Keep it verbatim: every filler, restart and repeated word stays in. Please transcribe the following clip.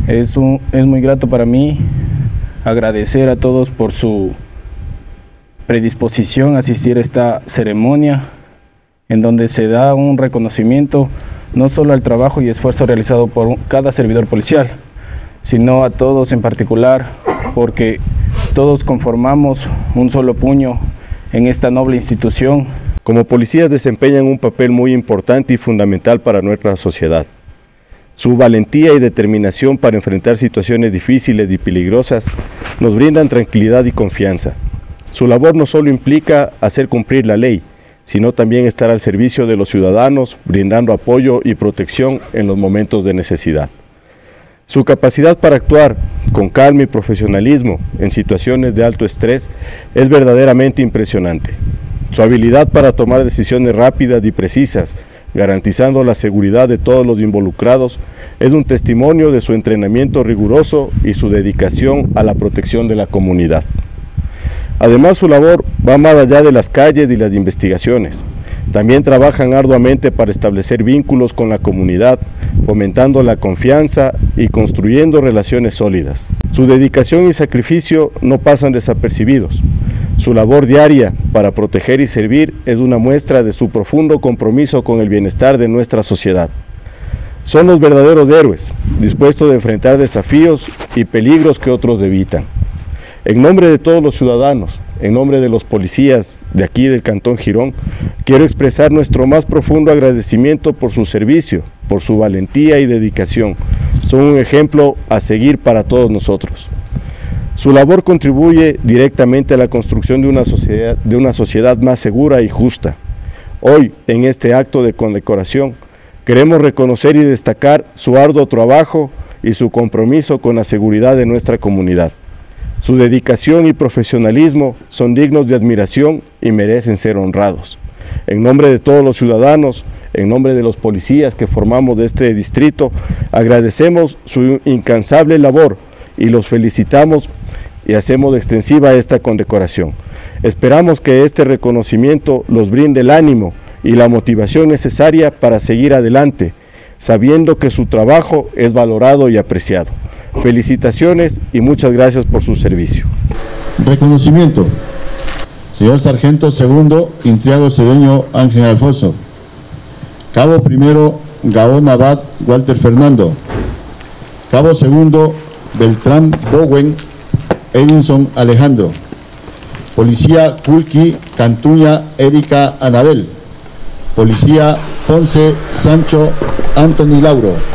Es, un, es muy grato para mí agradecer a todos por su predisposición a asistir a esta ceremonia en donde se da un reconocimiento no solo al trabajo y esfuerzo realizado por cada servidor policial, sino a todos en particular, porque todos conformamos un solo puño en esta noble institución. Como policías desempeñan un papel muy importante y fundamental para nuestra sociedad. Su valentía y determinación para enfrentar situaciones difíciles y peligrosas nos brindan tranquilidad y confianza. Su labor no solo implica hacer cumplir la ley, sino también estar al servicio de los ciudadanos, brindando apoyo y protección en los momentos de necesidad. Su capacidad para actuar con calma y profesionalismo en situaciones de alto estrés es verdaderamente impresionante. Su habilidad para tomar decisiones rápidas y precisas, garantizando la seguridad de todos los involucrados, es un testimonio de su entrenamiento riguroso y su dedicación a la protección de la comunidad. Además, su labor va más allá de las calles y las investigaciones. También trabajan arduamente para establecer vínculos con la comunidad, fomentando la confianza y construyendo relaciones sólidas. Su dedicación y sacrificio no pasan desapercibidos. Su labor diaria para proteger y servir es una muestra de su profundo compromiso con el bienestar de nuestra sociedad. Son los verdaderos héroes, dispuestos a enfrentar desafíos y peligros que otros evitan. En nombre de todos los ciudadanos, en nombre de los policías de aquí del Cantón Girón, quiero expresar nuestro más profundo agradecimiento por su servicio, por su valentía y dedicación. Son un ejemplo a seguir para todos nosotros. Su labor contribuye directamente a la construcción de una sociedad, de una sociedad más segura y justa. Hoy, en este acto de condecoración, queremos reconocer y destacar su arduo trabajo y su compromiso con la seguridad de nuestra comunidad. Su dedicación y profesionalismo son dignos de admiración y merecen ser honrados. En nombre de todos los ciudadanos, en nombre de los policías que formamos de este distrito, agradecemos su incansable labor y los felicitamos y hacemos extensiva esta condecoración. Esperamos que este reconocimiento los brinde el ánimo y la motivación necesaria para seguir adelante, sabiendo que su trabajo es valorado y apreciado. Felicitaciones y muchas gracias por su servicio. Reconocimiento. Señor Sargento Segundo, Intriago Cedeño Ángel Alfonso. Cabo Primero, Gaón Abad Walter Fernando. Cabo Segundo, Beltrán Bowen Edinson Alejandro. Policía Culqui Cantuña Erika Anabel. Policía Ponce Sancho Anthony Lauro.